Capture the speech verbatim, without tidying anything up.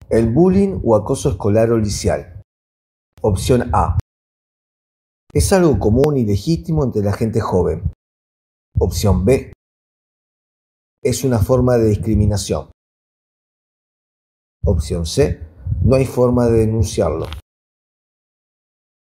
El bullying o acoso escolar o licial. Opción A. Es algo común y legítimo entre la gente joven. Opción B. Es una forma de discriminación. Opción C. No hay forma de denunciarlo.